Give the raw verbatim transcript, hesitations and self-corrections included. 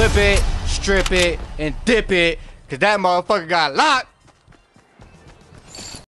whip it, strip it, and dip it, cause that motherfucker got locked.